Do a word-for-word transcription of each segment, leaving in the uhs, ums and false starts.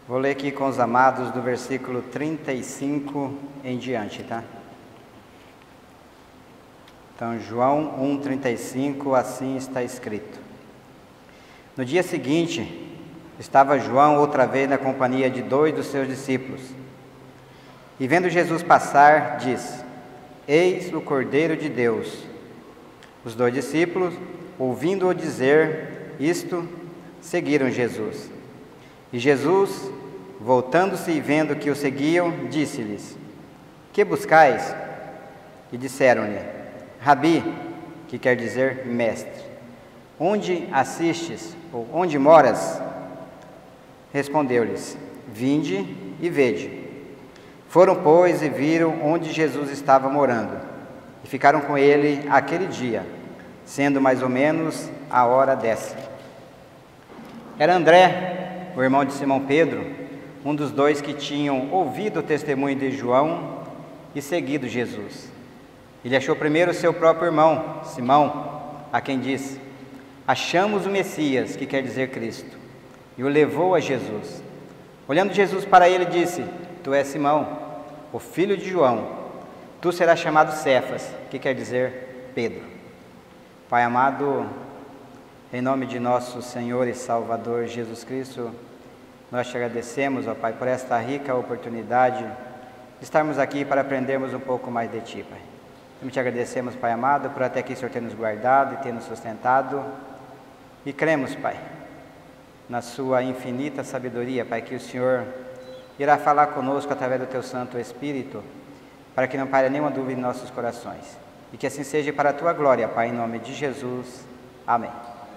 Vou ler aqui com os amados do versículo trinta e cinco em diante, tá? Então, João um, trinta e cinco, assim está escrito. No dia seguinte, estava João outra vez na companhia de dois dos seus discípulos. E vendo Jesus passar, disse: Eis o Cordeiro de Deus. Os dois discípulos, ouvindo-o dizer isto, seguiram Jesus. E Jesus, voltando-se e vendo que o seguiam, disse-lhes: Que buscais? E disseram-lhe: Rabi, que quer dizer mestre, onde assistes, ou onde moras? Respondeu-lhes: Vinde e vede. Foram, pois, e viram onde Jesus estava morando, e ficaram com ele aquele dia, sendo mais ou menos a hora décima. Era André, o irmão de Simão Pedro, um dos dois que tinham ouvido o testemunho de João e seguido Jesus. Ele achou primeiro o seu próprio irmão, Simão, a quem disse: Achamos o Messias, que quer dizer Cristo, e o levou a Jesus. Olhando Jesus para ele, disse: Tu és Simão, o filho de João, tu serás chamado Cefas, que quer dizer Pedro. Pai amado, em nome de nosso Senhor e Salvador Jesus Cristo, nós te agradecemos, ó Pai, por esta rica oportunidade de estarmos aqui para aprendermos um pouco mais de Ti, Pai. Também te agradecemos, Pai amado, por até aqui o Senhor ter nos guardado e ter nos sustentado. E cremos, Pai, na Sua infinita sabedoria, Pai, que o Senhor irá falar conosco através do Teu Santo Espírito, para que não paire nenhuma dúvida em nossos corações. E que assim seja para a Tua glória, Pai, em nome de Jesus. Amém.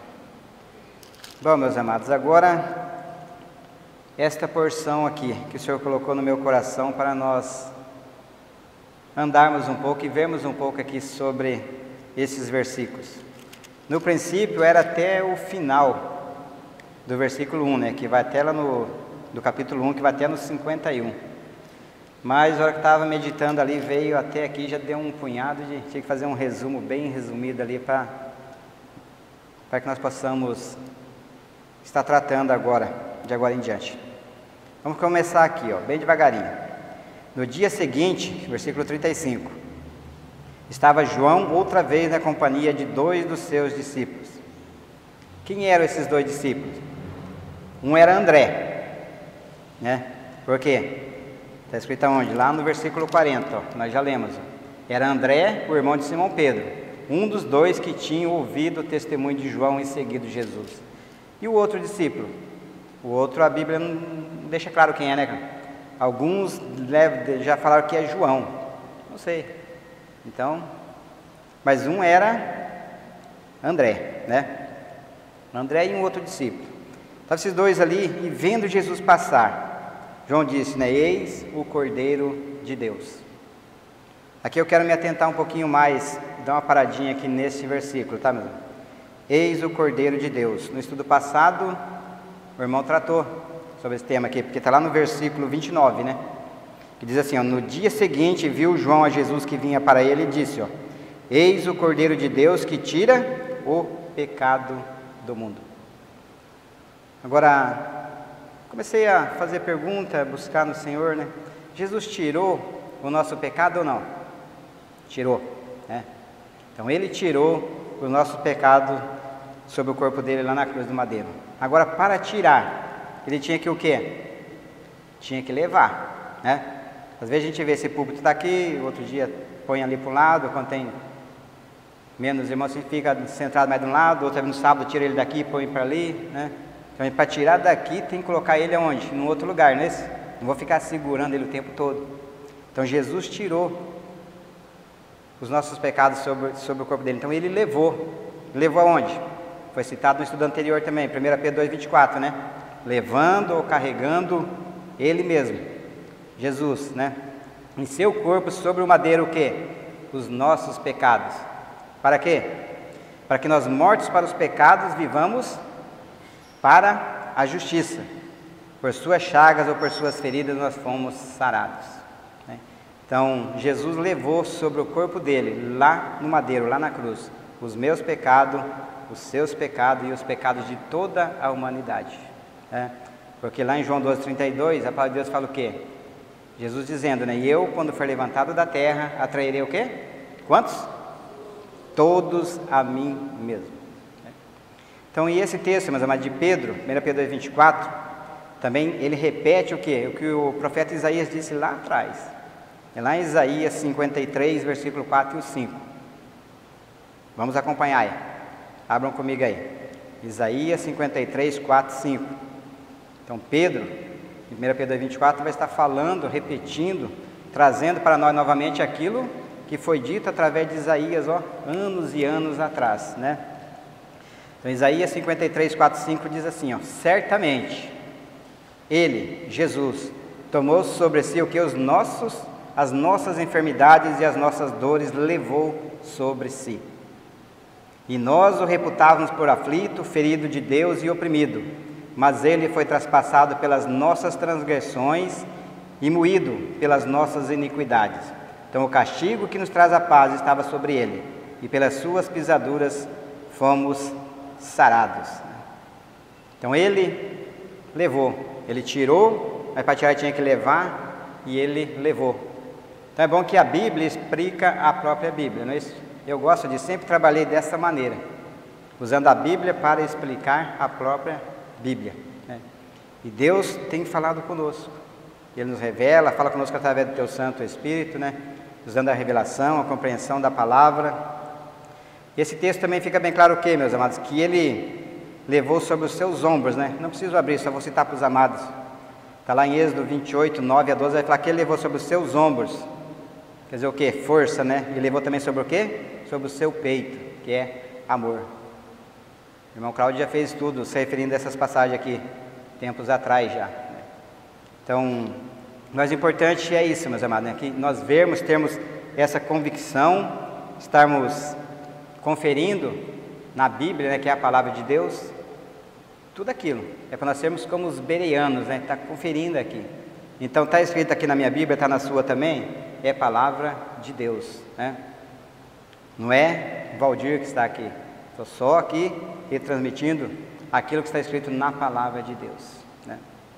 Bom, meus amados, agora esta porção aqui que o Senhor colocou no meu coração para nós andarmos um pouco e vermos um pouco aqui sobre esses versículos. No princípio era até o final do versículo um, né, que vai até lá no do capítulo um, que vai até no cinquenta e um. Mas na hora que estava meditando ali, veio até aqui, já deu um punhado de... Tinha que fazer um resumo bem resumido ali para para que nós possamos estar tratando agora, de agora em diante. Vamos começar aqui, ó, bem devagarinho. No dia seguinte, versículo trinta e cinco, estava João outra vez na companhia de dois dos seus discípulos. Quem eram esses dois discípulos? Um era André, né? Por quê? Está escrito aonde? Lá no versículo quarenta, ó, nós já lemos. Ó. Era André, o irmão de Simão Pedro, um dos dois que tinham ouvido o testemunho de João e seguido Jesus. E o outro discípulo? O outro, a Bíblia não deixa claro quem é, né, cara? Alguns já falaram que é João, não sei. Então, mas um era André, né? André e um outro discípulo. Estavam esses dois ali e vendo Jesus passar, João disse, né? Eis o Cordeiro de Deus. Aqui eu quero me atentar um pouquinho mais, dar uma paradinha aqui nesse versículo, tá, meu? Eis o Cordeiro de Deus. No estudo passado, o irmão tratou sobre esse tema aqui, porque está lá no versículo vinte e nove, né? Que diz assim, ó, no dia seguinte viu João a Jesus que vinha para ele e disse, ó, eis o Cordeiro de Deus que tira o pecado do mundo. Agora, comecei a fazer pergunta, buscar no Senhor, né? Jesus tirou o nosso pecado ou não? Tirou, né? Então ele tirou o nosso pecado sobre o corpo dele lá na cruz do madeiro. Agora, para tirar, ele tinha que o quê? Tinha que levar, né? Às vezes a gente vê esse púlpito daqui, outro dia põe ali para um lado, quando tem menos irmãos, assim, fica centrado mais de um lado, outro no sábado tira ele daqui e põe para ali, né? Então, para tirar daqui, tem que colocar ele aonde? Num outro lugar, não é isso? Não vou ficar segurando ele o tempo todo. Então, Jesus tirou os nossos pecados sobre, sobre o corpo dele. Então, ele levou. Levou aonde? Foi citado no estudo anterior também, primeira Pedro dois, vinte e quatro, né? Levando ou carregando ele mesmo, Jesus, né? Em seu corpo, sobre o madeiro, o quê? Os nossos pecados. Para quê? Para que nós, mortos para os pecados, vivamos para a justiça. Por suas chagas ou por suas feridas nós fomos sarados, né? Então, Jesus levou sobre o corpo dele, lá no madeiro, lá na cruz, os meus pecados, os seus pecados e os pecados de toda a humanidade, né? Porque lá em João doze, trinta e dois, a palavra de Deus fala o quê? Jesus dizendo, né? E eu, quando for levantado da terra, atrairei o quê? Quantos? Todos a mim mesmo. Então, e esse texto, meus amados, de Pedro, primeira Pedro vinte e quatro, também ele repete o quê? O que o profeta Isaías disse lá atrás. É lá em Isaías cinquenta e três, versículo quatro e cinco. Vamos acompanhar aí. Abram comigo aí. Isaías cinquenta e três, quatro e cinco. Então, Pedro, em primeira Pedro vinte e quatro, vai estar falando, repetindo, trazendo para nós novamente aquilo que foi dito através de Isaías, ó, anos e anos atrás, né? Então, Isaías cinquenta e três, quatro e cinco diz assim, ó, certamente, Ele, Jesus, tomou sobre si o que os nossos, as nossas enfermidades e as nossas dores levou sobre si. E nós o reputávamos por aflito, ferido de Deus e oprimido, mas Ele foi traspassado pelas nossas transgressões e moído pelas nossas iniquidades. Então o castigo que nos traz a paz estava sobre Ele, e pelas suas pisaduras fomos sarados. Então Ele levou, Ele tirou, mas para tirar tinha que levar, e Ele levou. Então é bom que a Bíblia explica a própria Bíblia, não é isso? Eu gosto de sempre trabalhar dessa maneira, usando a Bíblia para explicar a própria Bíblia, né? E Deus tem falado conosco, Ele nos revela, fala conosco através do Teu Santo Espírito, né? Usando a revelação, a compreensão da palavra. E esse texto também fica bem claro o que, meus amados? Que Ele levou sobre os seus ombros, né? Não preciso abrir, só vou citar para os amados. Está lá em Êxodo vinte e oito, nove a doze, vai falar que Ele levou sobre os seus ombros. Quer dizer o quê? Força, né? E levou também sobre o quê? Sobre o seu peito, que é amor. O irmão Cláudio já fez tudo, se referindo a essas passagens aqui, tempos atrás já. Então, o mais importante é isso, meus amados, né? Que nós vermos, termos essa convicção, estarmos conferindo na Bíblia, né, que é a palavra de Deus, tudo aquilo. É para nós sermos como os bereanos, né? Está conferindo aqui. Então, está escrito aqui na minha Bíblia, está na sua também, é palavra de Deus, né? Não é Valdir que está aqui, estou só aqui retransmitindo aquilo que está escrito na palavra de Deus, né?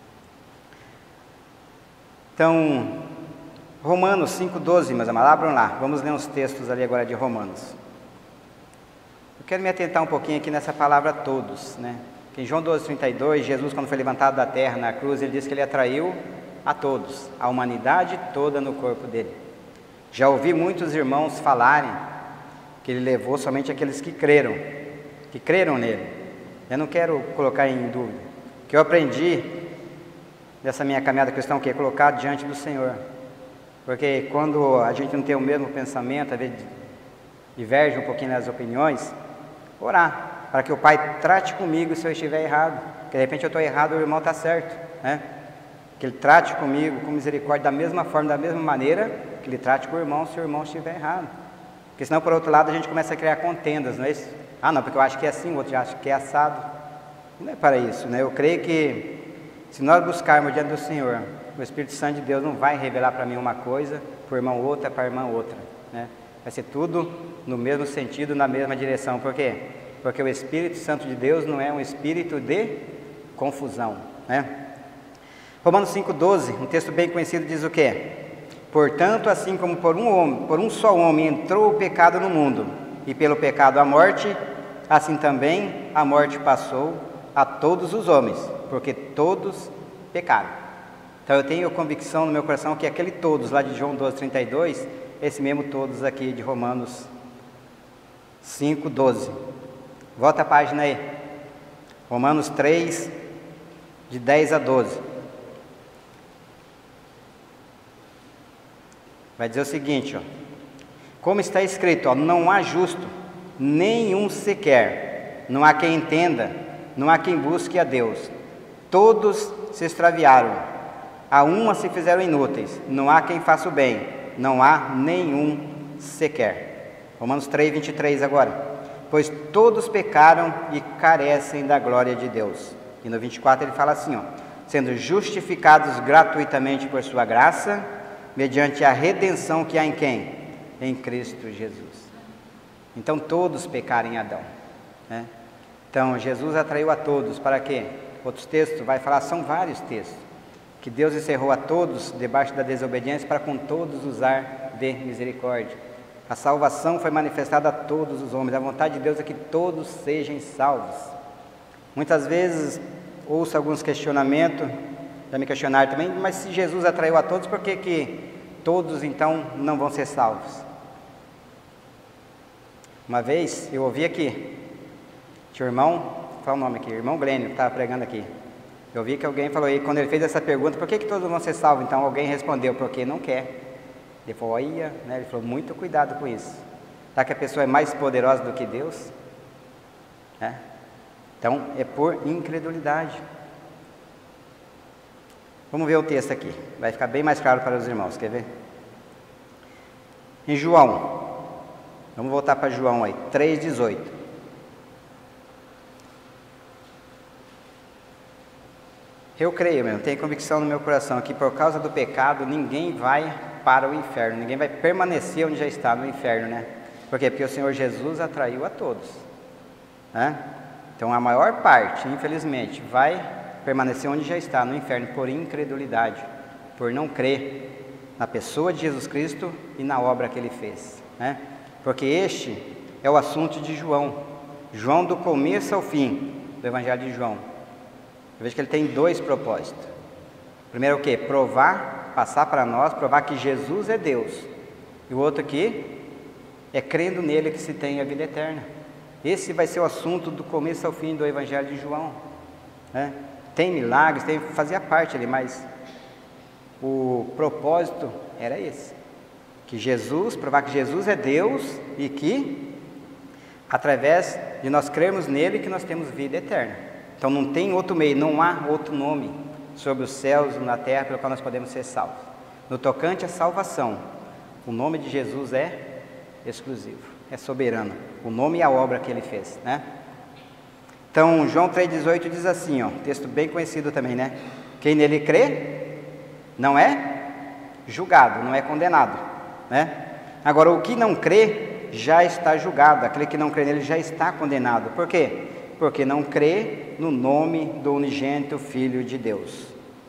Então, Romanos cinco, doze, meus amados, abram lá, vamos ler uns textos ali agora de Romanos. Eu quero me atentar um pouquinho aqui nessa palavra todos, né? Em João doze, trinta e dois, Jesus, quando foi levantado da terra na cruz, Ele disse que Ele atraiu a todos, a humanidade toda no corpo dele. Já ouvi muitos irmãos falarem que Ele levou somente aqueles que creram, que creram nele. Eu não quero colocar em dúvida. O que eu aprendi nessa minha caminhada cristã, que é colocar diante do Senhor. Porque quando a gente não tem o mesmo pensamento, às vezes diverge um pouquinho nas opiniões, orar, para que o Pai trate comigo se eu estiver errado. Porque de repente eu estou errado, o irmão está certo, né? Que Ele trate comigo com misericórdia da mesma forma, da mesma maneira que Ele trate com o irmão se o irmão estiver errado. Porque senão, por outro lado, a gente começa a criar contendas, não é isso? Ah, não, porque eu acho que é assim, o outro já acha que é assado. Não é para isso, né? Eu creio que se nós buscarmos diante do Senhor, o Espírito Santo de Deus não vai revelar para mim uma coisa, para o irmão outra, para a irmã outra, né? Vai ser tudo no mesmo sentido, na mesma direção. Por quê? Porque o Espírito Santo de Deus não é um espírito de confusão, né? Romanos cinco, doze, um texto bem conhecido, diz o quê? Portanto, assim como por um homem, por um só homem entrou o pecado no mundo, e pelo pecado a morte, assim também a morte passou a todos os homens, porque todos pecaram. Então eu tenho convicção no meu coração que aquele todos lá de João doze, trinta e dois, esse mesmo todos aqui de Romanos cinco, doze. Volta a página aí. Romanos três, de dez a doze. Vai dizer o seguinte, ó. Como está escrito, ó, não há justo, nenhum sequer, não há quem entenda, não há quem busque a Deus. Todos se extraviaram, a uma se fizeram inúteis, não há quem faça o bem, não há nenhum sequer. Romanos três, vinte e três agora. Pois todos pecaram e carecem da glória de Deus. E no vinte e quatro ele fala assim, ó, sendo justificados gratuitamente por sua graça, mediante a redenção que há em quem? Em Cristo Jesus. Então todos pecaram em Adão, né? Então Jesus atraiu a todos, para quê? outros textos, vai falar, são vários textos, que Deus encerrou a todos debaixo da desobediência para com todos usar de misericórdia. A salvação foi manifestada a todos os homens, a vontade de Deus é que todos sejam salvos. Muitas vezes ouço alguns questionamentos, já me questionaram também, mas se Jesus atraiu a todos, por que que todos então não vão ser salvos? Uma vez eu ouvi aqui, tinha um irmão, qual é o nome aqui? Irmão Glênio, que estava pregando aqui. Eu vi que alguém falou, e quando ele fez essa pergunta, por que que todos vão ser salvos? Então alguém respondeu, porque não quer. Ele falou, olha, né? Ele falou, muito cuidado com isso. Será que a pessoa é mais poderosa do que Deus? É. Então, é por incredulidade. Vamos ver o texto aqui, vai ficar bem mais claro para os irmãos, quer ver? Em João, vamos voltar para João aí, três, dezoito. Eu creio mesmo, tenho convicção no meu coração que por causa do pecado ninguém vai para o inferno, ninguém vai permanecer onde já está, no inferno, né? Por quê? Porque o Senhor Jesus atraiu a todos, né? Então a maior parte, infelizmente, vai permanecer onde já está, no inferno, por incredulidade, por não crer na pessoa de Jesus Cristo e na obra que Ele fez, né? Porque este é o assunto de João, João do começo ao fim, do Evangelho de João. Eu vejo que ele tem dois propósitos. Primeiro é o quê? Provar, passar para nós, provar que Jesus é Deus. E o outro aqui é crendo nele que se tem a vida eterna. Esse vai ser o assunto do começo ao fim do Evangelho de João, né? Tem milagres, tem, fazia parte ali, mas o propósito era esse. Que Jesus, provar que Jesus é Deus e que, através de nós crermos nele, que nós temos vida eterna. Então não tem outro meio, não há outro nome sobre os céus e na terra pelo qual nós podemos ser salvos. No tocante à salvação, o nome de Jesus é exclusivo, é soberano, o nome e a obra que ele fez, né? Então João três, dezoito diz assim, ó, texto bem conhecido também, né? Quem nele crê, não é julgado, não é condenado, né? Agora o que não crê, já está julgado, aquele que não crê nele já está condenado. Por quê? Porque não crê no nome do unigênito Filho de Deus.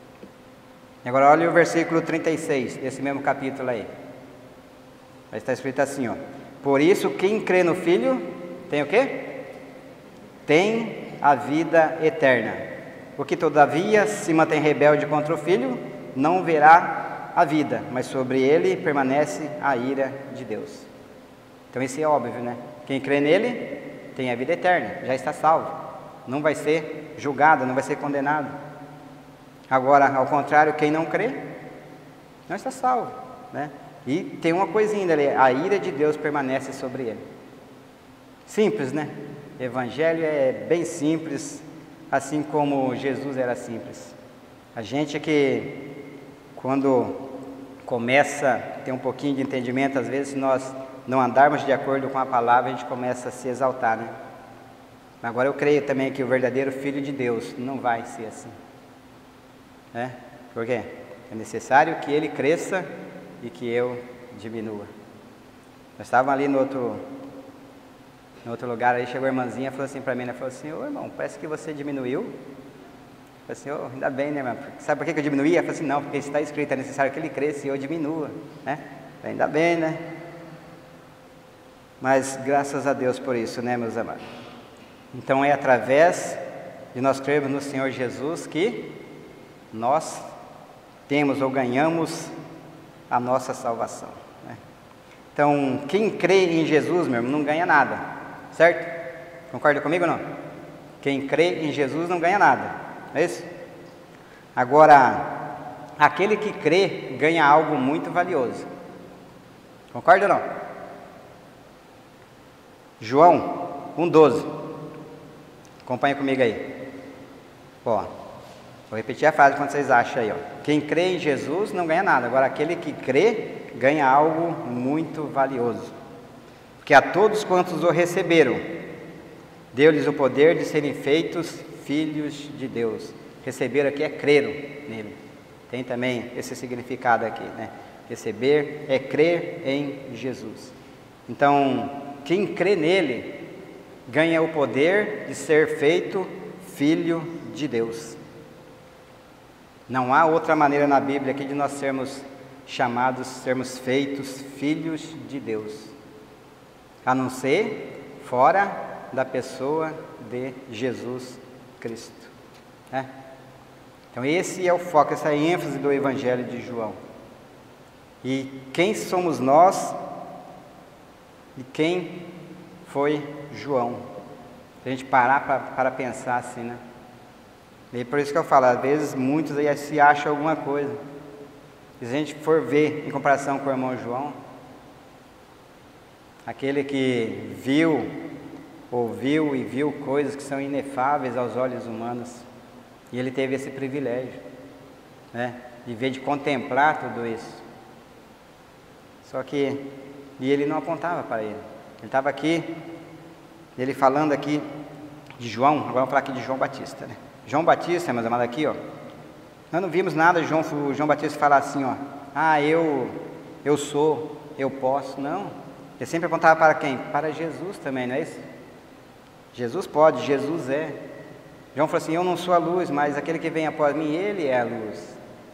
Agora olha o versículo trinta e seis, desse mesmo capítulo aí. Vai estar escrito assim, ó. Por isso quem crê no Filho, tem o quê? Tem a vida eterna. O que todavia se mantém rebelde contra o Filho, não verá a vida, mas sobre ele permanece a ira de Deus. Então isso é óbvio, né? Quem crê nele tem a vida eterna, já está salvo, não vai ser julgado, não vai ser condenado. Agora, ao contrário, quem não crê, não está salvo, né? E tem uma coisinha ali, a ira de Deus permanece sobre ele. Simples, né? Evangelho é bem simples, assim como Jesus era simples. A gente é que, quando começa a ter um pouquinho de entendimento, às vezes nós não andarmos de acordo com a palavra, a gente começa a se exaltar, né? Agora eu creio também que o verdadeiro Filho de Deus não vai ser assim, né? Por quê? É necessário que ele cresça e que eu diminua. Nós estávamos ali no outro, no outro lugar, aí chegou a irmãzinha e falou assim para mim, né? Falou assim, ô irmão, parece que você diminuiu. Eu falei assim, oh, ainda bem, né, irmão? Sabe por que eu diminuí? Ela falou assim, não, porque está escrito, é necessário que ele cresça e eu diminua, né? Falei, ainda bem, né? Mas graças a Deus por isso, né, meus amados? Então é através de nós crermos no Senhor Jesus que nós temos ou ganhamos a nossa salvação, né? Então, quem crê em Jesus, meu irmão, não ganha nada, certo? Concorda comigo ou não? Quem crê em Jesus não ganha nada, não é isso? Agora, aquele que crê ganha algo muito valioso. Concorda ou não? João um, doze. Acompanha comigo aí. Ó, vou repetir a frase quando vocês acham aí, ó. Quem crê em Jesus não ganha nada. Agora, aquele que crê ganha algo muito valioso. Porque a todos quantos o receberam, deu-lhes o poder de serem feitos filhos de Deus. Receber aqui é creram nele. Tem também esse significado aqui, né? Receber é crer em Jesus. Então, quem crê nele ganha o poder de ser feito filho de Deus. Não há outra maneira na Bíblia aqui de nós sermos chamados, sermos feitos filhos de Deus, a não ser fora da pessoa de Jesus Cristo. Né? Então esse é o foco, essa é a ênfase do Evangelho de João. E quem somos nós e quem foi João? Se a gente parar para pensar assim, né? E por isso que eu falo, às vezes muitos aí se acham alguma coisa. Se a gente for ver em comparação com o irmão João, aquele que viu, ouviu e viu coisas que são inefáveis aos olhos humanos, e ele teve esse privilégio, né, de ver, de contemplar tudo isso. Só que, e ele não apontava para ele. Ele estava aqui, ele falando aqui de João, agora vamos falar aqui de João Batista, né? João Batista, meus amados, aqui, ó, nós não vimos nada de João, João Batista falar assim, ó, ah, eu, eu sou, eu posso, não. Ele sempre apontava para quem? Para Jesus também, não é isso? Jesus pode, Jesus é. João falou assim, eu não sou a luz, mas aquele que vem após mim, ele é a luz.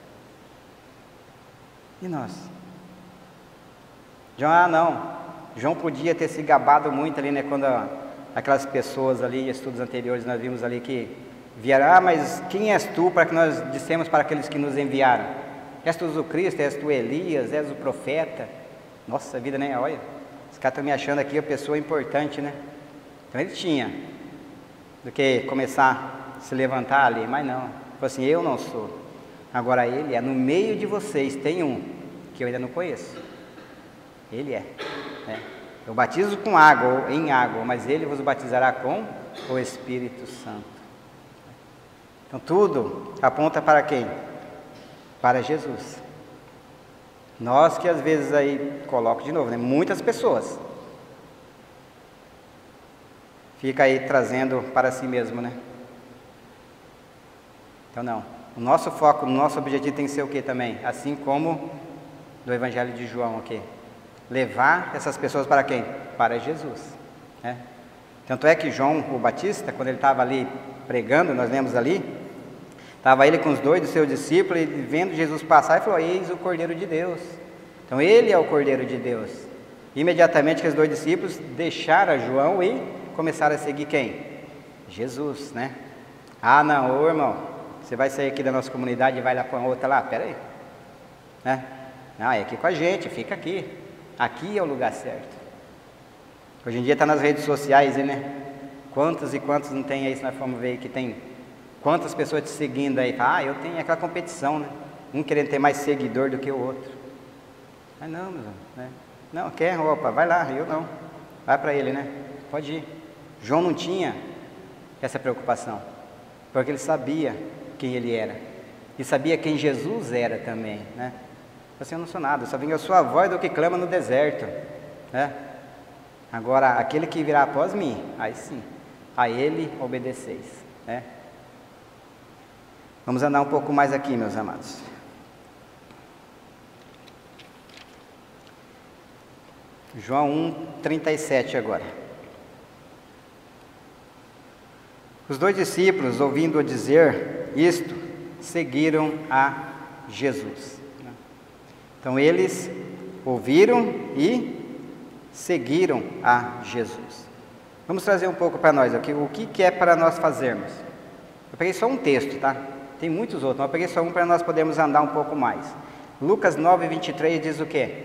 E nós? João, ah, não. João podia ter se gabado muito ali, né, quando a, aquelas pessoas ali, estudos anteriores, nós vimos ali que vieram, ah, mas quem és tu para que nós dissemos para aqueles que nos enviaram? És tu o Cristo, és tu Elias, és o profeta? Nossa vida, né? Olha, os caras estão me achando aqui a pessoa importante, né? Então ele tinha do que começar a se levantar ali, mas não. Falou assim, eu não sou. Agora ele é, no meio de vocês tem um que eu ainda não conheço. Ele é. Né? Eu batizo com água, ou em água, mas ele vos batizará com o Espírito Santo. Então tudo aponta para quem? Para Jesus. Nós que às vezes aí, coloco de novo, né? Muitas pessoas fica aí trazendo para si mesmo, né? Então não, o nosso foco, o nosso objetivo tem que ser o que também? Assim como do Evangelho de João aqui, levar essas pessoas para quem? Para Jesus, né? Tanto é que João o Batista, quando ele estava ali pregando, nós lemos ali, estava ele com os dois dos seus discípulos, e vendo Jesus passar, ele falou, eis o Cordeiro de Deus. Então ele é o Cordeiro de Deus. Imediatamente aqueles dois discípulos deixaram João e começaram a seguir quem? Jesus, né? Ah, não, ô irmão, você vai sair aqui da nossa comunidade e vai lá para outra lá? Pera aí, né? Não, é aqui com a gente, fica aqui. Aqui é o lugar certo. Hoje em dia está nas redes sociais, né? Quantos e quantos não tem aí, se nós formos ver que tem quantas pessoas te seguindo aí? Ah, eu tenho aquela competição, né? Um querendo ter mais seguidor do que o outro. Ah, não, meu irmão, né? Não, quer? Opa, vai lá, eu não. Vai para ele, né? Pode ir. João não tinha essa preocupação, porque ele sabia quem ele era. E sabia quem Jesus era também, né? Assim, eu não sou nada, eu só vim, eu sou a voz do que clama no deserto, né? Agora, aquele que virá após mim, aí sim, a ele obedeceis, né? Vamos andar um pouco mais aqui, meus amados. João um, trinta e sete agora. Os dois discípulos, ouvindo-o dizer isto, seguiram a Jesus. Então eles ouviram e seguiram a Jesus. Vamos trazer um pouco para nós aqui, o que, que é para nós fazermos. Eu peguei só um texto, tá? Tem muitos outros, mas eu peguei só um para nós podermos andar um pouco mais. Lucas nove, vinte e três diz o quê?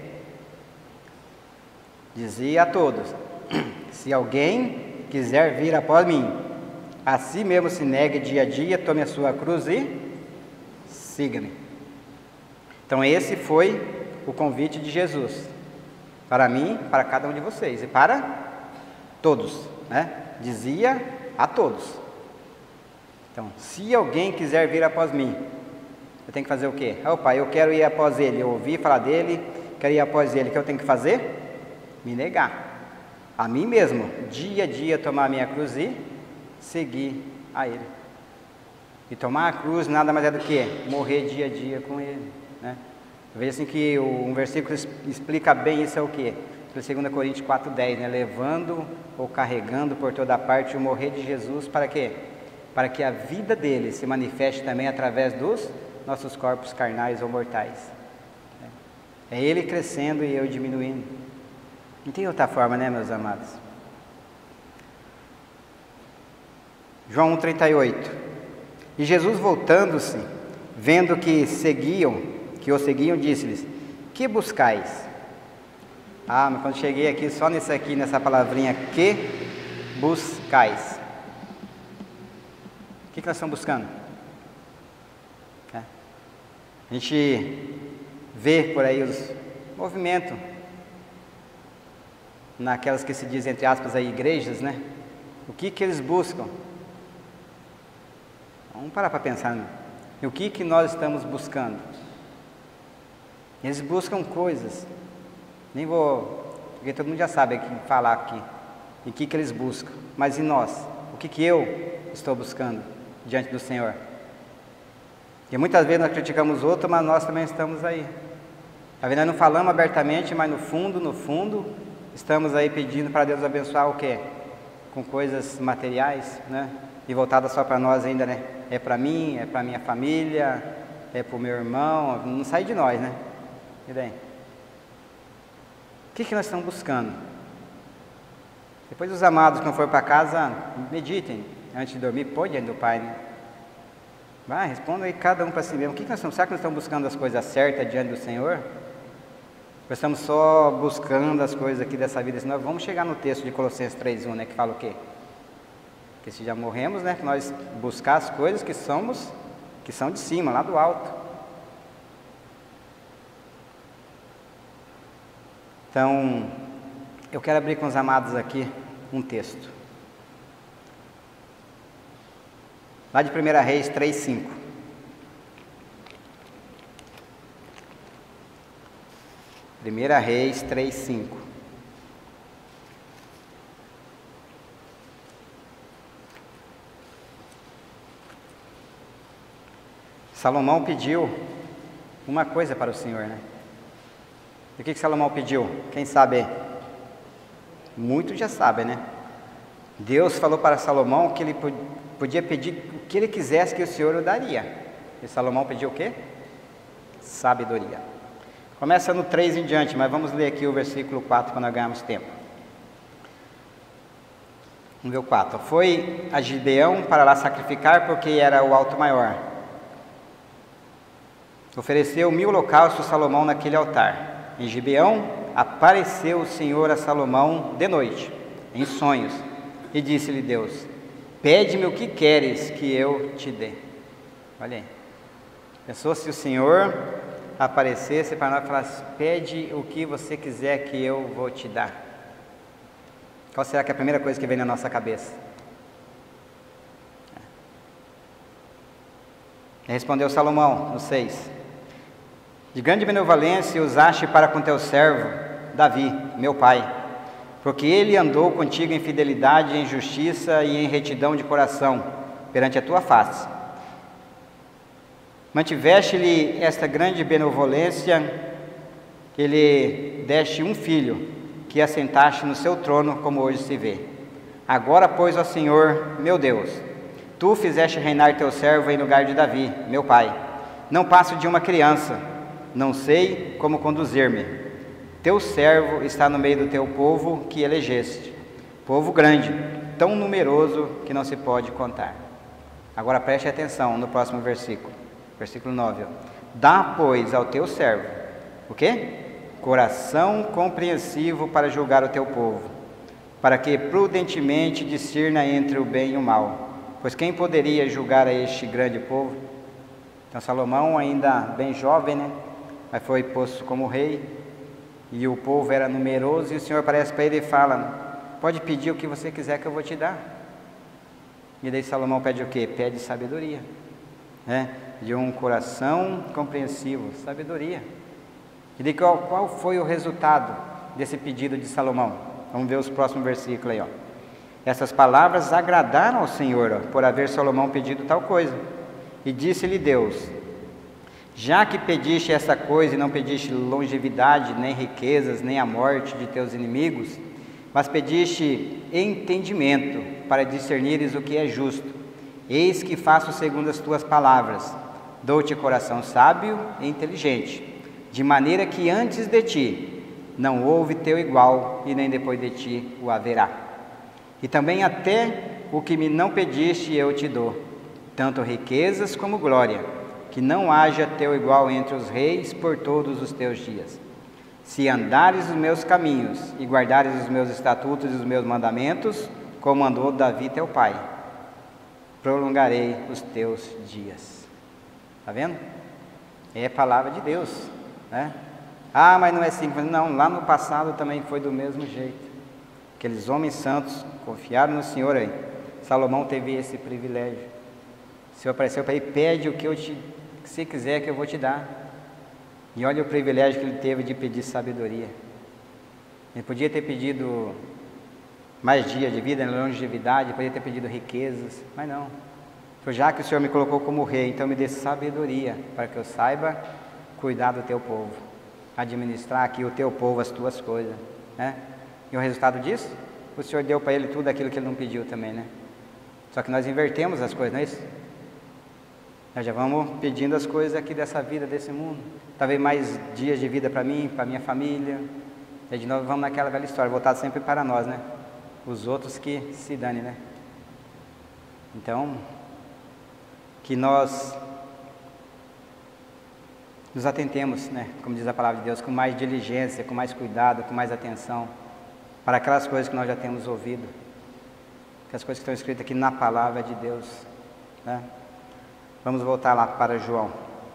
Dizia a todos, se alguém quiser vir após mim, a si mesmo se negue dia a dia, tome a sua cruz e siga-me. Então esse foi o convite de Jesus, para mim, para cada um de vocês, e para todos, né? Dizia a todos. Então, se alguém quiser vir após mim, eu tenho que fazer o quê? Opa, eu quero ir após ele, eu ouvi falar dele, quero ir após ele, o que eu tenho que fazer? Me negar, a mim mesmo, dia a dia tomar a minha cruz e seguir a ele. E tomar a cruz nada mais é do que morrer dia a dia com ele, né? Eu vejo assim que um versículo explica bem isso, é o que? dois Coríntios quatro, dez, né? Levando ou carregando por toda parte o morrer de Jesus, para quê? para que a vida dele se manifeste também através dos nossos corpos carnais ou mortais. É ele crescendo e eu diminuindo. Não tem outra forma, né, meus amados? João um, trinta e oito. E Jesus, voltando-se, vendo que seguiam, que o seguiam, disse-lhes: que buscais? Ah, mas quando cheguei aqui, só nesse aqui, nessa palavrinha, que buscais. O que, que nós estamos buscando? É. A gente vê por aí os movimentos, naquelas que se dizem, entre aspas, aí, igrejas, né? O que que eles buscam? Vamos parar para pensar, né? E o que que nós estamos buscando? Eles buscam coisas. Nem vou, porque todo mundo já sabe aqui, falar aqui. E o que que eles buscam? Mas e nós? O que que eu estou buscando diante do Senhor? E muitas vezes nós criticamos outro, mas nós também estamos aí. Tá vendo? Nós não falamos abertamente, mas no fundo, no fundo, estamos aí pedindo para Deus abençoar o quê? Com coisas materiais, né? E voltada só para nós ainda, né? É para mim, é para minha família, é para o meu irmão, não sai de nós, né? E daí? O que que nós estamos buscando? Depois os amados que não foram para casa, meditem antes de dormir, põe diante do Pai, né? Vai, responda aí cada um para si mesmo. O que que nós estamos, será que nós estamos buscando as coisas certas diante do Senhor? Nós estamos só buscando as coisas aqui dessa vida, senão vamos chegar no texto de Colossenses três, um, né, que fala o quê? Que se já morremos, né, que nós buscar as coisas que somos, que são de cima, lá do alto. Então, eu quero abrir com os amados aqui um texto. Lá de primeira Reis três, cinco. primeira Reis três, cinco. Salomão pediu uma coisa para o Senhor, né? E o que que Salomão pediu? Quem sabe? Muitos já sabem, né? Deus falou para Salomão que ele podia pedir o que ele quisesse, que o Senhor o daria. E Salomão pediu o quê? Sabedoria. Começa no três em diante, mas vamos ler aqui o versículo quatro para nós ganharmos tempo. Vamos ver o quatro. Foi a Gibeão para lá sacrificar, porque era o alto maior. Ofereceu mil holocaustos Salomão naquele altar. Em Gibeão apareceu o Senhor a Salomão de noite, em sonhos, e disse-lhe Deus: pede-me o que queres que eu te dê. Olha aí. Pensou se o Senhor aparecesse para nós e falasse: pede o que você quiser que eu vou te dar. Qual será que é a primeira coisa que vem na nossa cabeça? Respondeu Salomão, no seis: de grande benevolência usaste para com teu servo Davi, meu pai, porque ele andou contigo em fidelidade, em justiça e em retidão de coração perante a tua face. Mantiveste-lhe esta grande benevolência, que lhe deste um filho, que assentaste no seu trono, como hoje se vê. Agora, pois, ó Senhor, meu Deus, tu fizeste reinar teu servo em lugar de Davi, meu pai. Não passo de uma criança, não sei como conduzir-me. Teu servo está no meio do teu povo que elegeste, povo grande, tão numeroso que não se pode contar. Agora preste atenção no próximo versículo, versículo nove. Ó. Dá, pois, ao teu servo, o quê? Coração compreensivo para julgar o teu povo, para que prudentemente discirna entre o bem e o mal. Pois quem poderia julgar a este grande povo? Então Salomão, ainda bem jovem, né? Mas foi posto como rei, e o povo era numeroso, e o Senhor aparece para ele e fala: pode pedir o que você quiser que eu vou te dar. E daí Salomão pede o quê? Pede sabedoria, né? De um coração compreensivo, sabedoria. E daí qual, qual foi o resultado desse pedido de Salomão? Vamos ver os próximos versículos aí, ó. Essas palavras agradaram ao Senhor, ó, por haver Salomão pedido tal coisa. E disse-lhe Deus: já que pediste essa coisa e não pediste longevidade, nem riquezas, nem a morte de teus inimigos, mas pediste entendimento para discernires o que é justo, eis que faço segundo as tuas palavras, dou-te coração sábio e inteligente, de maneira que antes de ti não houve teu igual, e nem depois de ti o haverá. E também até o que me não pediste eu te dou, tanto riquezas como glória, que não haja teu igual entre os reis por todos os teus dias. Se andares os meus caminhos e guardares os meus estatutos e os meus mandamentos, como andou Davi teu pai, prolongarei os teus dias. Está vendo? É a palavra de Deus, né? Ah, mas não é assim. Não, lá no passado também foi do mesmo jeito. Aqueles homens santos confiaram no Senhor aí. Salomão teve esse privilégio. O Senhor apareceu para ele, pede o que eu te, que você quiser que eu vou te dar. E olha o privilégio que ele teve de pedir sabedoria. Ele podia ter pedido mais dias de vida, longevidade, podia ter pedido riquezas, mas não. Então, já que o Senhor me colocou como rei, então me dê sabedoria para que eu saiba cuidar do teu povo, administrar aqui o teu povo, as tuas coisas, né? E o resultado disso, o Senhor deu para ele tudo aquilo que ele não pediu também, né? Só que nós invertemos as coisas, não é isso? Nós já vamos pedindo as coisas aqui dessa vida, desse mundo. Talvez mais dias de vida para mim, para minha família. E de novo vamos naquela velha história, voltado sempre para nós, né? Os outros que se dane, né? Então, que nós nos atentemos, né? Como diz a palavra de Deus, com mais diligência, com mais cuidado, com mais atenção, para aquelas coisas que nós já temos ouvido, aquelas coisas que estão escritas aqui na palavra de Deus, né? Vamos voltar lá para João.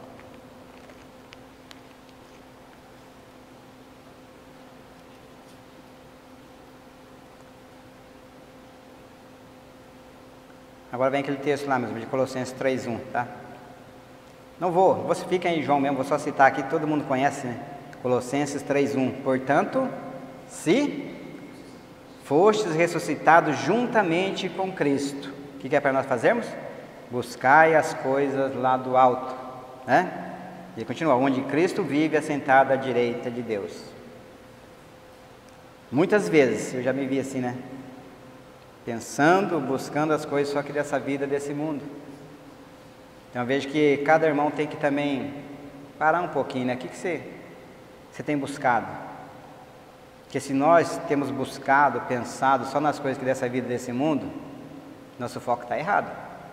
Agora vem aquele texto lá mesmo, de Colossenses três, um, tá? Não vou, você fica em João mesmo, vou só citar aqui, todo mundo conhece, né? Colossenses três, um. Portanto, se fostes ressuscitados juntamente com Cristo, o que, que é para nós fazermos? Buscai as coisas lá do alto, né? E continua, onde Cristo vive assentado à direita de Deus. Muitas vezes, eu já me vi assim, né? Pensando, buscando as coisas só que dessa vida, desse mundo. Então eu vejo que cada irmão tem que também parar um pouquinho, né? O que, que você, você tem buscado? Porque se nós temos buscado, pensado só nas coisas que dessa vida, desse mundo, nosso foco está errado,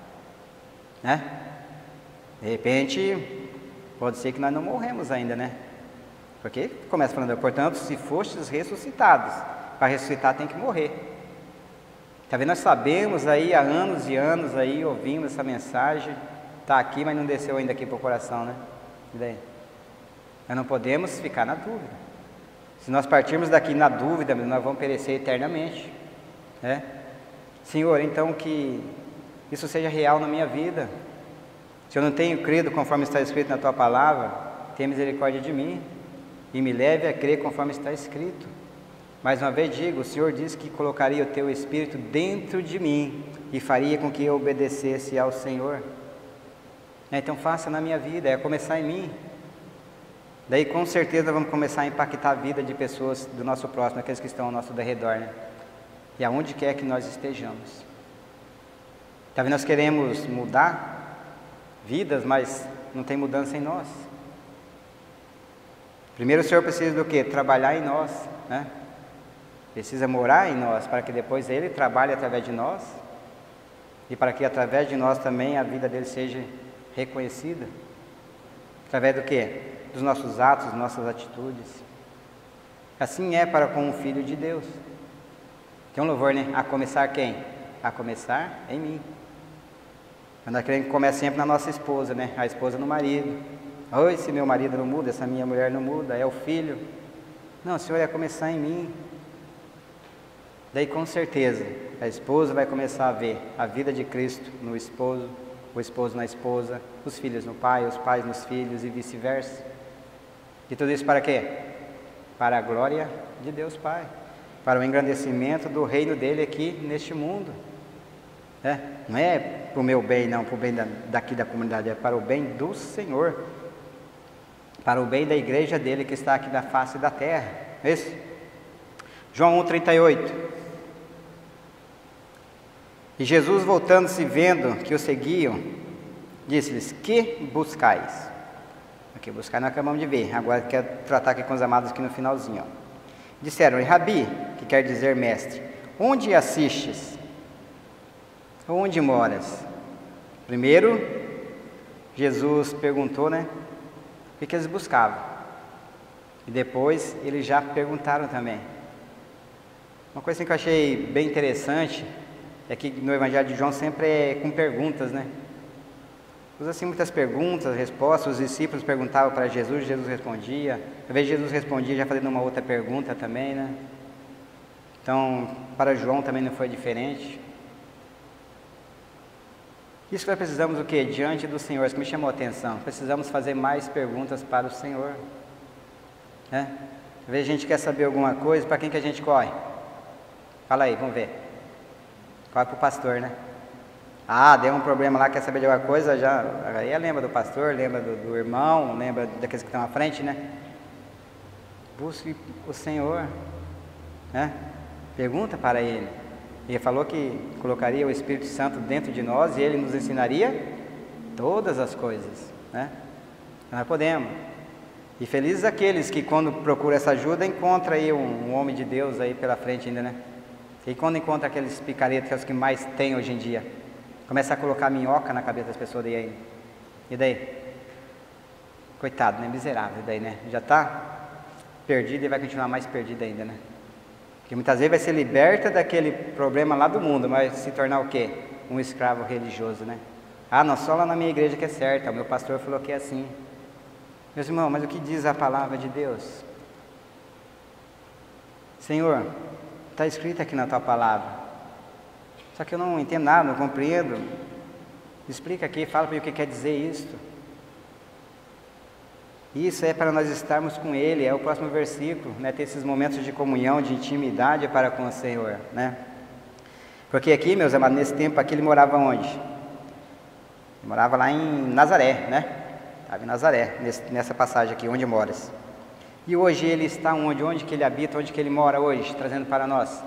né? De repente, pode ser que nós não morremos ainda, né? Porque começa falando, portanto, se fostes ressuscitados, para ressuscitar tem que morrer. Talvez nós sabemos aí há anos e anos aí, ouvimos essa mensagem, está aqui, mas não desceu ainda aqui para o coração, né? E daí? Nós não podemos ficar na dúvida. Se nós partirmos daqui na dúvida, nós vamos perecer eternamente, né? Senhor, então que isso seja real na minha vida. Se eu não tenho crido conforme está escrito na Tua Palavra, tenha misericórdia de mim e me leve a crer conforme está escrito. Mais uma vez digo, o Senhor disse que colocaria o Teu Espírito dentro de mim e faria com que eu obedecesse ao Senhor. Então faça na minha vida, é começar em mim. Daí com certeza vamos começar a impactar a vida de pessoas do nosso próximo, aqueles que estão ao nosso redor, né? E aonde quer que nós estejamos. Talvez nós queremos mudar vidas, mas não tem mudança em nós. Primeiro o Senhor precisa do quê? Trabalhar em nós, né? Precisa morar em nós, para que depois Ele trabalhe através de nós, e para que através de nós também a vida dele seja reconhecida. Através do quê? Dos nossos atos, nossas atitudes. Assim é para com o Filho de Deus. Tem um louvor, né? A começar quem? A começar em mim. Nós queremos que comece sempre na nossa esposa, né? A esposa no marido. Oi, se meu marido não muda, essa minha mulher não muda, é o filho. Não, o Senhor ia começar em mim. Daí com certeza a esposa vai começar a ver a vida de Cristo no esposo, o esposo na esposa, os filhos no pai, os pais nos filhos e vice-versa. E tudo isso para quê? Para a glória de Deus Pai, para o engrandecimento do reino dele aqui neste mundo. É, não é para o meu bem, não, para o bem da, daqui da comunidade, é para o bem do Senhor, para o bem da igreja dele que está aqui na face da terra. É isso? João um, trinta e oito. E Jesus, voltando-se, vendo que o seguiam, disse-lhes: que buscais? Aqui, buscar nós acabamos de ver, agora quero tratar aqui com os amados aqui no finalzinho. Ó. Disseram: Rabi, que quer dizer mestre, onde assistes? Onde moras? Primeiro, Jesus perguntou, né, o que eles buscavam. E depois, eles já perguntaram também. Uma coisa assim que eu achei bem interessante é que no Evangelho de João sempre é com perguntas, né? Usa assim muitas perguntas, respostas. Os discípulos perguntavam para Jesus, Jesus respondia. Às vezes Jesus respondia já fazendo uma outra pergunta também, né? Então, para João também não foi diferente. Isso que nós precisamos o quê? Diante do Senhor, isso que me chamou a atenção. Precisamos fazer mais perguntas para o Senhor. Né? Às vezes a gente quer saber alguma coisa, para quem que a gente corre? Fala aí, vamos ver. Corre para o pastor, né? Ah, deu um problema lá, quer saber de alguma coisa, já aí lembra do pastor, lembra do, do irmão, lembra daqueles que estão à frente, né? Busque o Senhor, né? Pergunta para Ele. Ele falou que colocaria o Espírito Santo dentro de nós e Ele nos ensinaria todas as coisas, né? Nós podemos. E felizes aqueles que quando procuram essa ajuda, encontra aí um, um homem de Deus aí pela frente ainda, né? E quando encontra aqueles picaretas que é os que mais tem hoje em dia, começa a colocar minhoca na cabeça das pessoas daí ainda. E daí? Coitado, né? Miserável daí, né? Já está perdido e vai continuar mais perdido ainda, né? Porque muitas vezes vai ser liberta daquele problema lá do mundo, mas se tornar o quê? Um escravo religioso, né? Ah, não, só lá na minha igreja que é certo, o meu pastor falou que é assim. Meus irmãos, mas o que diz a palavra de Deus? Senhor, está escrito aqui na tua palavra. Só que eu não entendo nada, não compreendo. Explica aqui, fala para mim o que quer dizer isso. Isso é para nós estarmos com Ele, é o próximo versículo, né? Ter esses momentos de comunhão, de intimidade para com o Senhor, né? Porque aqui, meus amados, nesse tempo aqui ele morava onde? Ele morava lá em Nazaré, né? Estava em Nazaré, nesse, nessa passagem aqui, onde moras. E hoje ele está onde? Onde que ele habita, onde que ele mora hoje, trazendo para nós?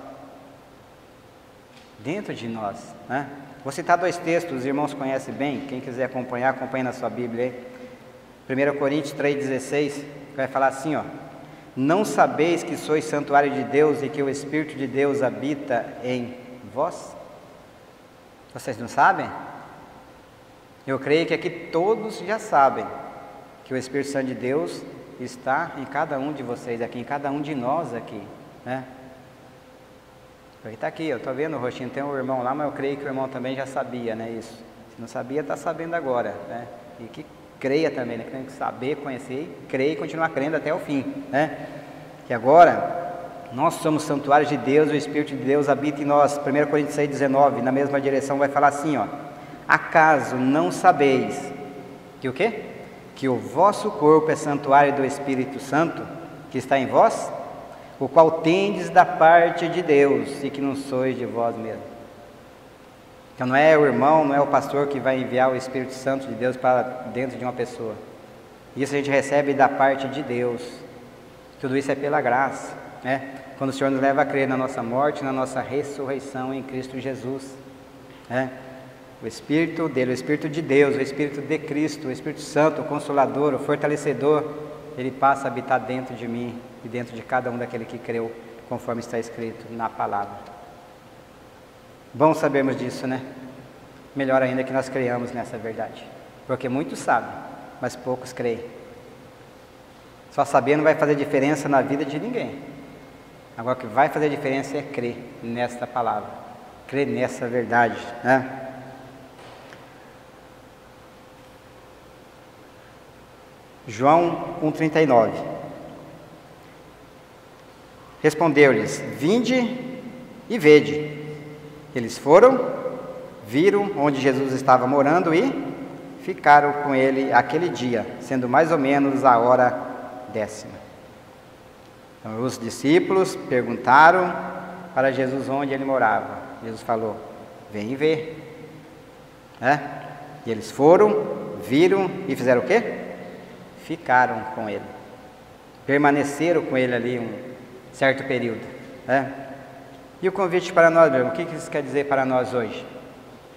Dentro de nós, né? Vou citar dois textos, os irmãos conhecem bem, quem quiser acompanhar, acompanhe na sua Bíblia aí. primeira Coríntios três, dezesseis, vai falar assim, ó: não sabeis que sois santuário de Deus e que o Espírito de Deus habita em vós? Vocês não sabem? Eu creio que aqui todos já sabem que o Espírito Santo de Deus está em cada um de vocês aqui, em cada um de nós aqui, né? Porque está aqui, eu estou vendo o rostinho, tem um irmão lá, mas eu creio que o irmão também já sabia, né, isso. Se não sabia, está sabendo agora, né? E que creia também, né? Que tem que saber, conhecer, crer e continuar crendo até o fim, né? Que agora nós somos santuários de Deus, o Espírito de Deus habita em nós. primeira Coríntios seis, dezenove, na mesma direção vai falar assim, ó: acaso não sabeis que o quê? Que o vosso corpo é santuário do Espírito Santo que está em vós, o qual tendes da parte de Deus e que não sois de vós mesmos. Então não é o irmão, não é o pastor que vai enviar o Espírito Santo de Deus para dentro de uma pessoa. Isso a gente recebe da parte de Deus. Tudo isso é pela graça, né? Quando o Senhor nos leva a crer na nossa morte, na nossa ressurreição em Cristo Jesus, né? O Espírito dele, o Espírito de Deus, o Espírito de Cristo, o Espírito Santo, o Consolador, o Fortalecedor, ele passa a habitar dentro de mim e dentro de cada um daquele que creu, conforme está escrito na palavra. Bom sabermos disso, né? Melhor ainda que nós creiamos nessa verdade, porque muitos sabem, mas poucos creem. Só saber não vai fazer diferença na vida de ninguém. Agora o que vai fazer diferença é crer nesta palavra, crer nessa verdade, né? João um, trinta e nove. Respondeu-lhes: vinde e vede. Eles foram, viram onde Jesus estava morando e ficaram com ele aquele dia, sendo mais ou menos a hora décima. Então, os discípulos perguntaram para Jesus onde ele morava. Jesus falou: vem ver. É? E eles foram, viram e fizeram o quê? Ficaram com ele. Permaneceram com ele ali um certo período. É? E o convite para nós, meu irmão, o que isso quer dizer para nós hoje?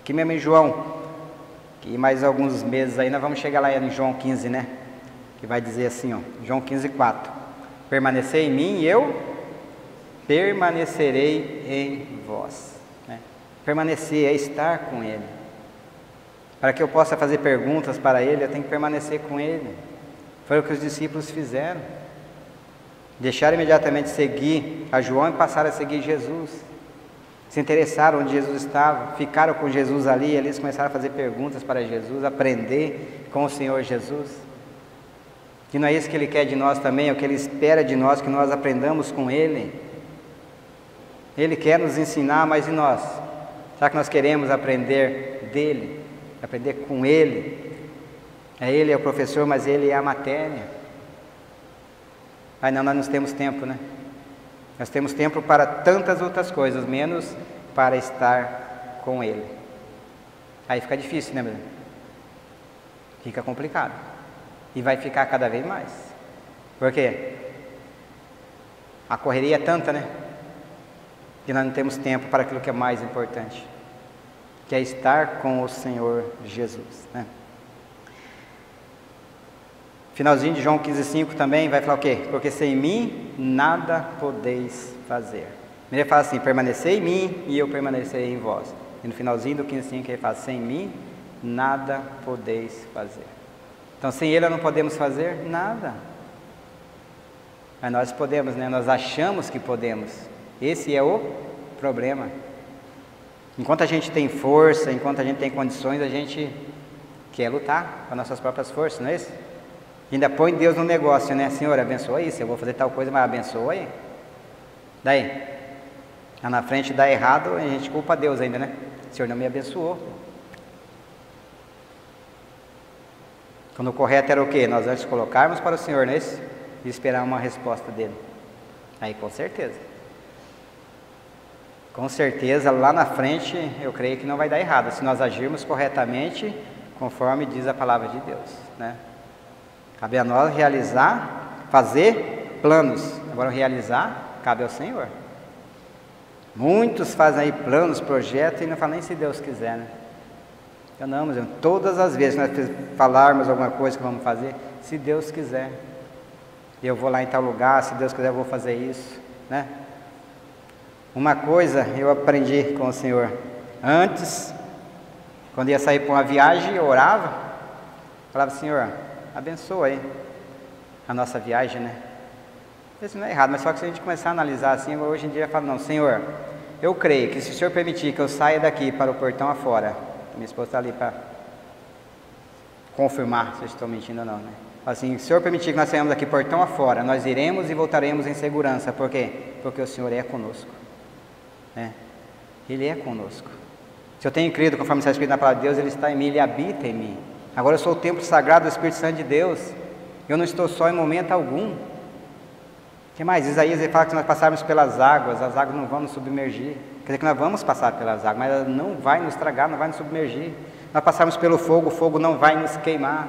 Aqui mesmo em João, que mais alguns meses aí nós vamos chegar lá em João quinze, né? Que vai dizer assim, ó, João quinze, quatro. Permanecer em mim e eu permanecerei em vós. Né? Permanecer é estar com Ele. Para que eu possa fazer perguntas para Ele, eu tenho que permanecer com Ele. Foi o que os discípulos fizeram. Deixaram imediatamente seguir a João e passaram a seguir Jesus. Se interessaram onde Jesus estava, ficaram com Jesus ali, e eles começaram a fazer perguntas para Jesus, aprender com o Senhor Jesus. Que não é isso que Ele quer de nós também, é o que Ele espera de nós, que nós aprendamos com Ele. Ele quer nos ensinar, mas e nós? Será que nós queremos aprender dEle? Aprender com Ele? É Ele é o professor, mas Ele é a matéria. Aí não, nós não temos tempo, né? Nós temos tempo para tantas outras coisas, menos para estar com Ele. Aí fica difícil, né, meu? Fica complicado. E vai ficar cada vez mais. Por quê? A correria é tanta, né? Que nós não temos tempo para aquilo que é mais importante, que é estar com o Senhor Jesus, né? Finalzinho de João quinze, cinco também vai falar o quê? Porque sem mim nada podeis fazer. Ele fala assim, permanecer em mim e eu permanecerei em vós. E no finalzinho do quinze, cinco ele fala, sem mim nada podeis fazer. Então sem Ele não podemos fazer nada. Mas nós podemos, né? Nós achamos que podemos. Esse é o problema. Enquanto a gente tem força, enquanto a gente tem condições, a gente quer lutar com as nossas próprias forças, não é isso? Ainda põe Deus no negócio, né? Senhor, abençoa isso, eu vou fazer tal coisa, mas abençoa aí. Daí, lá na frente dá errado, a gente culpa Deus ainda, né? O Senhor não me abençoou. Quando o correto era o quê? Nós antes colocarmos para o Senhor, não é isso? E esperar uma resposta dele. Aí com certeza. Com certeza, lá na frente, eu creio que não vai dar errado, se nós agirmos corretamente, conforme diz a palavra de Deus, né? Cabe a nós realizar, fazer planos. Agora realizar, cabe ao Senhor. Muitos fazem aí planos, projetos e não falam nem se Deus quiser, né? Então não, mas todas as vezes que nós falarmos alguma coisa que vamos fazer, se Deus quiser. Eu vou lá em tal lugar, se Deus quiser eu vou fazer isso, né? Uma coisa eu aprendi com o Senhor. Antes, quando ia sair para uma viagem, eu orava, falava, Senhor, abençoa aí a nossa viagem, né? Isso não é errado, mas só que se a gente começar a analisar assim, hoje em dia eu falo, não, Senhor, eu creio que se o Senhor permitir que eu saia daqui para o portão afora, minha esposa está ali para confirmar se eu estou mentindo ou não, né? Assim, se o Senhor permitir que nós saímos daqui portão afora, nós iremos e voltaremos em segurança. Por quê? Porque o Senhor é conosco, né? Ele é conosco. Se eu tenho crido, conforme está escrito na palavra de Deus, Ele está em mim, Ele habita em mim. Agora eu sou o templo sagrado do Espírito Santo de Deus. Eu não estou só em momento algum. O que mais? Isaías ele fala que se nós passarmos pelas águas, as águas não vão nos submergir. Quer dizer que nós vamos passar pelas águas, mas ela não vai nos tragar, não vai nos submergir. Nós passarmos pelo fogo, o fogo não vai nos queimar.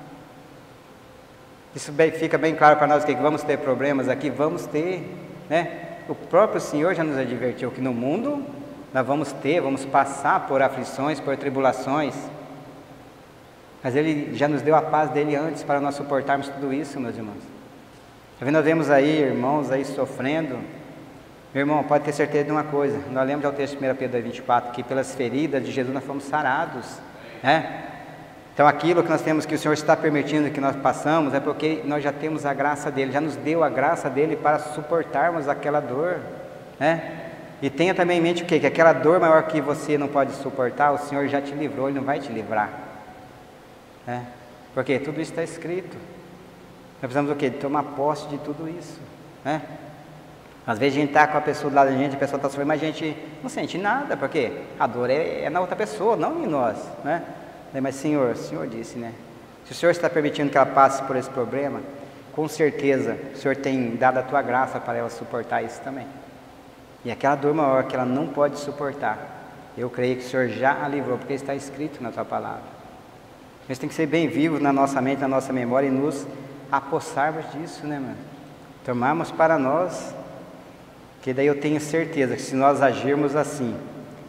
Isso bem, fica bem claro para nós que vamos ter problemas aqui, vamos ter, né? O próprio Senhor já nos advertiu que no mundo nós vamos ter, vamos passar por aflições, por tribulações. Mas Ele já nos deu a paz dEle antes para nós suportarmos tudo isso, meus irmãos. Nós vemos aí irmãos aí sofrendo. Meu irmão, pode ter certeza de uma coisa. Nós lemos ao texto de primeira Pedro vinte e quatro, que pelas feridas de Jesus nós fomos sarados, né? Então aquilo que nós temos, que o Senhor está permitindo que nós passamos, é porque nós já temos a graça dEle, já nos deu a graça dEle para suportarmos aquela dor, né? E tenha também em mente o quê? Que aquela dor maior que você não pode suportar, o Senhor já te livrou, Ele não vai te livrar, né? Porque tudo isso está escrito. Nós precisamos o quê? De tomar posse de tudo isso, né? Às vezes a gente está com a pessoa do lado da gente, a pessoa está sofrendo, mas a gente não sente nada, porque a dor é, é na outra pessoa, não em nós, né? Mas Senhor, o Senhor disse, né? Se o Senhor está permitindo que ela passe por esse problema, com certeza o Senhor tem dado a tua graça para ela suportar isso também. E aquela dor maior que ela não pode suportar, eu creio que o Senhor já a livrou, porque está escrito na tua palavra. Nós temos que ser bem vivos na nossa mente, na nossa memória e nos apossarmos disso, né, mano? Tomarmos para nós, que daí eu tenho certeza que se nós agirmos assim,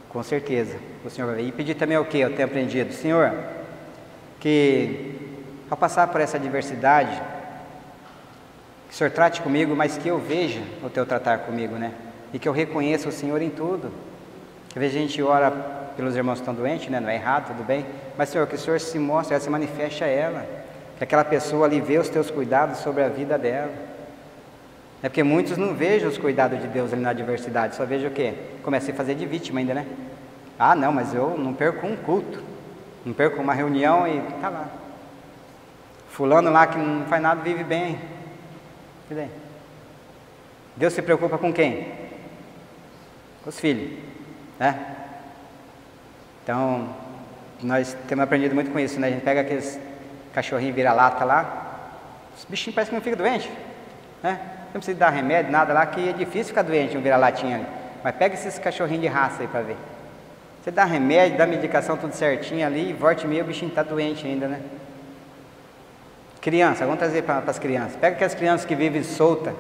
Com certeza, o Senhor vai ver. E pedir também o que eu tenho aprendido? Senhor, que ao passar por essa adversidade, que o Senhor trate comigo, mas que eu veja o Teu tratar comigo, né? E que eu reconheça o Senhor em tudo. Que às vezes a gente ora pelos irmãos que estão doentes, né? Não é errado, tudo bem. Mas, Senhor, que o Senhor se mostre, se manifeste a ela. Que aquela pessoa ali vê os Teus cuidados sobre a vida dela. É porque muitos não vejam os cuidados de Deus ali na adversidade, só vejam o quê? Comecei a fazer de vítima ainda, né? Ah, não, mas eu não perco um culto, não perco uma reunião e tá lá. Fulano lá que não faz nada vive bem. E daí? Deus se preocupa com quem? Com os filhos, né? Então, nós temos aprendido muito com isso, né? A gente pega aqueles cachorrinhos vira-lata lá, os bichinhos parecem que não ficam doentes, né? Não precisa dar remédio, nada lá, que é difícil ficar doente um vira-latinha ali. Mas pega esses cachorrinhos de raça aí para ver. Você dá remédio, dá medicação tudo certinho ali, e volta e meia o bichinho está doente ainda, né? Criança, vamos trazer para as crianças. Pega aquelas crianças que vivem solta.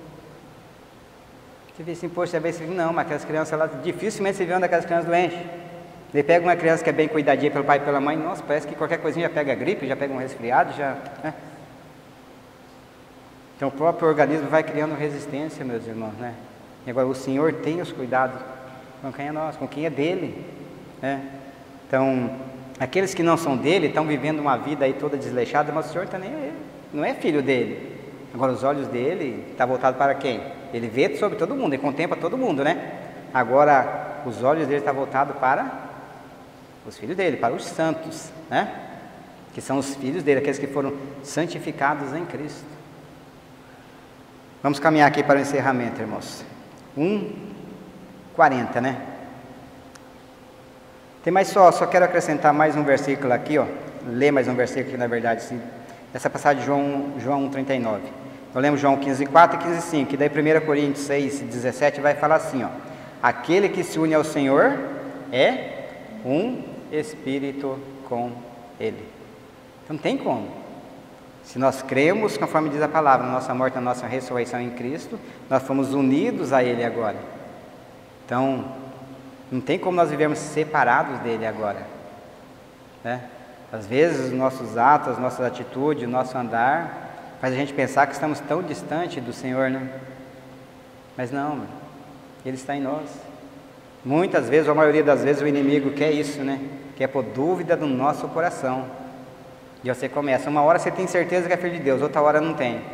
Você vê assim, poxa, você vê, não, mas aquelas crianças, elas, dificilmente você vê onde aquelas crianças doentes. Ele pega uma criança que é bem cuidadinha pelo pai e pela mãe, nossa, parece que qualquer coisinha já pega gripe, já pega um resfriado, já... Né? Então o próprio organismo vai criando resistência, meus irmãos, né? E agora o Senhor tem os cuidados com quem é nós, com quem é dele, né? Então, aqueles que não são dele estão vivendo uma vida aí toda desleixada, mas o Senhor tá nem ele, não é filho dele. Agora os olhos dele estão voltados para quem? Ele vê sobre todo mundo, ele contempla todo mundo, né? Agora os olhos dele estão voltados para os filhos dele, para os santos, né? Que são os filhos dele, aqueles que foram santificados em Cristo. Vamos caminhar aqui para o encerramento, irmãos. um, quarenta, né? Tem mais só, só quero acrescentar mais um versículo aqui, ó. Ler mais um versículo aqui, na verdade, sim. Essa passagem de João, João um, trinta e nove. Nós lemos João quinze, quatro e quinze, cinco. E daí primeira Coríntios seis, dezessete vai falar assim, ó. Aquele que se une ao Senhor é um espírito com Ele. Então não tem como. Se nós cremos, conforme diz a palavra, na nossa morte, na nossa ressurreição em Cristo, nós fomos unidos a Ele agora. Então, não tem como nós vivermos separados dEle agora, né? Às vezes, os nossos atos, as nossas atitudes, o nosso andar, faz a gente pensar que estamos tão distante do Senhor, né? Mas não, Ele está em nós. Muitas vezes, ou a maioria das vezes, o inimigo quer isso, né? Quer pôr dúvida no nosso coração. E você começa, uma hora você tem certeza que é filho de Deus, outra hora não tem.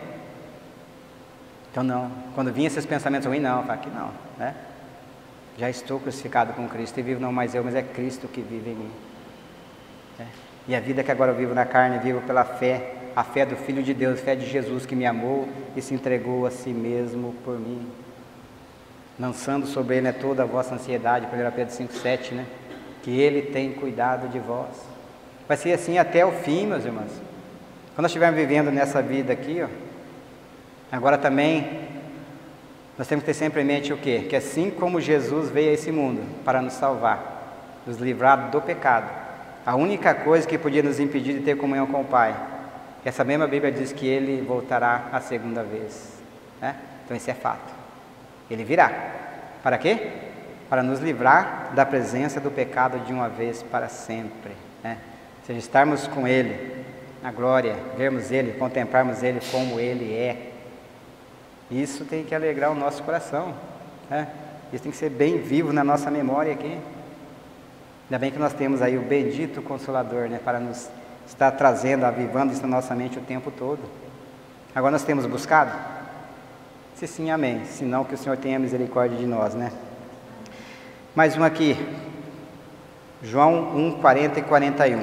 Então não, quando vinham esses pensamentos ruins, não, fala que não, né? Já estou crucificado com Cristo e vivo não mais eu, mas é Cristo que vive em mim. É. E a vida que agora eu vivo na carne, vivo pela fé, a fé do Filho de Deus, a fé de Jesus que me amou e se entregou a si mesmo por mim. Lançando sobre Ele, né, toda a vossa ansiedade, primeira Pedro cinco, sete, né? Que Ele tem cuidado de vós. Vai ser assim até o fim, meus irmãos. Quando nós estivermos vivendo nessa vida aqui, ó, agora também, nós temos que ter sempre em mente o quê? Que assim como Jesus veio a esse mundo para nos salvar, nos livrar do pecado, a única coisa que podia nos impedir de ter comunhão com o Pai, essa mesma Bíblia diz que Ele voltará a segunda vez, né? Então esse é fato. Ele virá. Para quê? Para nos livrar da presença do pecado de uma vez para sempre, né? Ou seja, estarmos com Ele na glória, vermos Ele, contemplarmos Ele como Ele é. Isso tem que alegrar o nosso coração, né? Isso tem que ser bem vivo na nossa memória aqui. Ainda bem que nós temos aí o bendito Consolador, né? Para nos estar trazendo, avivando isso na nossa mente o tempo todo. Agora nós temos buscado? Se sim, amém. Se não, que o Senhor tenha misericórdia de nós, né? Mais um aqui. João um, quarenta e quarenta e um.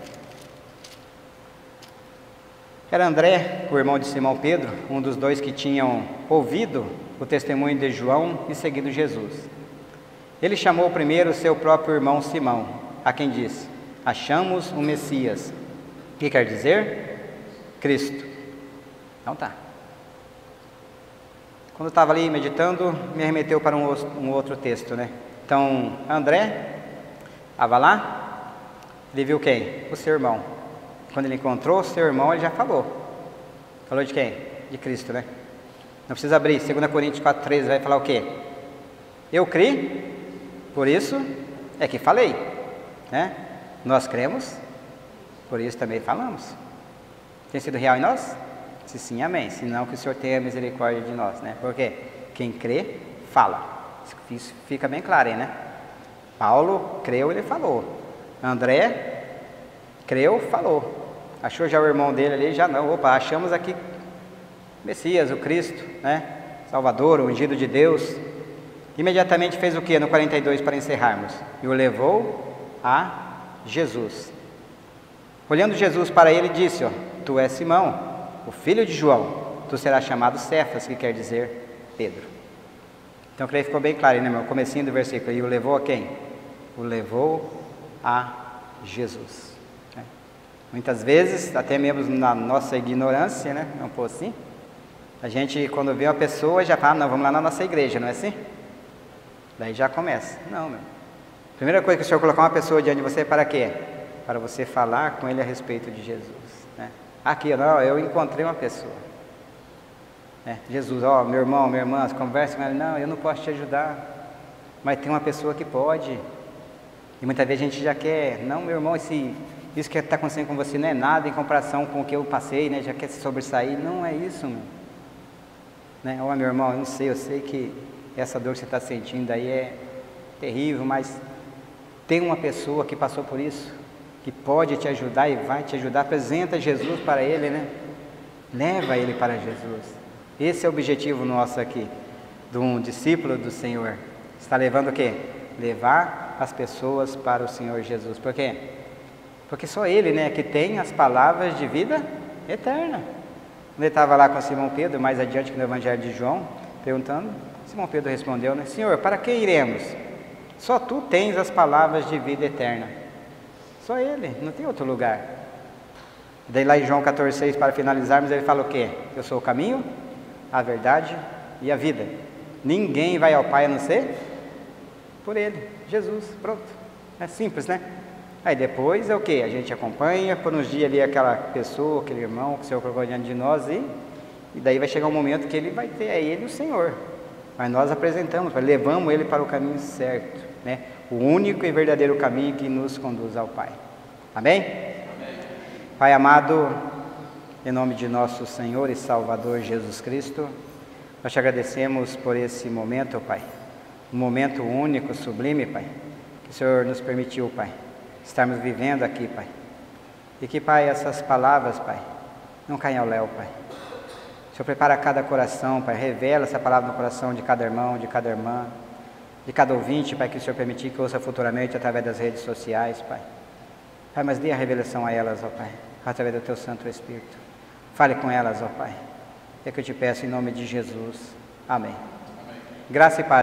Era André, o irmão de Simão Pedro, um dos dois que tinham ouvido o testemunho de João e seguido Jesus. Ele chamou primeiro seu próprio irmão Simão, a quem disse: achamos o Messias. O que quer dizer? Cristo. Então tá. Quando eu estava ali meditando, me remeteu para um, um outro texto, né? Então, André estava lá, ele viu quem? O seu irmão. Quando ele encontrou o seu irmão, ele já falou. Falou de quem? De Cristo, né? Não precisa abrir. segunda Coríntios quatro, treze vai falar o quê? Eu criei, por isso É que falei, né? Nós cremos, por isso também falamos. Tem sido real em nós? Se sim, amém. Se não, que o Senhor tenha misericórdia de nós, né? Porque quem crê, fala. Isso fica bem claro aí, né? Paulo creu, ele falou. André creu, falou. Achou já o irmão dele ali? Já não. Opa, achamos aqui Messias, o Cristo, né? Salvador, o ungido de Deus. Imediatamente fez o que no quarenta e dois para encerrarmos? E o levou a Jesus. Olhando Jesus para ele, disse, ó, tu és Simão, o filho de João, tu serás chamado Cefas, que quer dizer Pedro. Então, creio que ficou bem claro, né, meu? Comecinho do versículo. E o levou a quem? O levou a Jesus. Né? Muitas vezes, até mesmo na nossa ignorância, né? Vamos pôr assim, a gente, quando vê uma pessoa, já fala, não, vamos lá na nossa igreja, não é assim? Daí já começa. Não, meu. Primeira coisa que o Senhor colocar uma pessoa diante de você, para quê? Para você falar com ele a respeito de Jesus. Né? Aqui, não, eu encontrei uma pessoa. É, Jesus, ó, meu irmão, minha irmã, conversa com ele. Não, eu não posso te ajudar. Mas tem uma pessoa que pode. E muitas vezes a gente já quer, não, meu irmão, esse, isso que está acontecendo com você não é nada em comparação com o que eu passei, né? Já quer se sobressair. Não é isso, meu. Né? Ó, meu irmão, eu não sei, eu sei que essa dor que você está sentindo aí é terrível, mas tem uma pessoa que passou por isso, que pode te ajudar e vai te ajudar. Apresenta Jesus para ele, né? Leva ele para Jesus. Esse é o objetivo nosso aqui, de um discípulo do Senhor. Está levando o quê? Levar as pessoas para o Senhor Jesus. Por quê? Porque só Ele, né, que tem as palavras de vida eterna. Quando ele estava lá com Simão Pedro, mais adiante no Evangelho de João, perguntando, Simão Pedro respondeu, né, Senhor, para que iremos? Só Tu tens as palavras de vida eterna. Só Ele, não tem outro lugar. Daí lá em João quatorze, seis, para finalizarmos, ele fala o quê? Eu sou o caminho, a verdade e a vida. Ninguém vai ao Pai a não ser por Ele, Jesus, pronto. É simples, né? Aí depois é o que? A gente acompanha, por uns dias ali aquela pessoa, aquele irmão que o Senhor colocou diante de nós e, e daí vai chegar um momento que ele vai ter a Ele o Senhor. Mas nós apresentamos, levamos Ele para o caminho certo, né? O único e verdadeiro caminho que nos conduz ao Pai. Amém? Amém. Pai amado, em nome de nosso Senhor e Salvador Jesus Cristo, nós te agradecemos por esse momento, Pai. Um momento único, sublime, Pai, que o Senhor nos permitiu, Pai, estarmos vivendo aqui, Pai. E que, Pai, essas palavras, Pai, não caiam ao léu, Pai. O Senhor prepara cada coração, Pai, revela essa palavra no coração de cada irmão, de cada irmã, de cada ouvinte, Pai, que o Senhor permitir que ouça futuramente através das redes sociais, Pai. Pai, mas dê a revelação a elas, ó Pai, através do Teu Santo Espírito. Fale com elas, ó Pai. É que eu te peço em nome de Jesus. Amém. Amém. Graça e paz.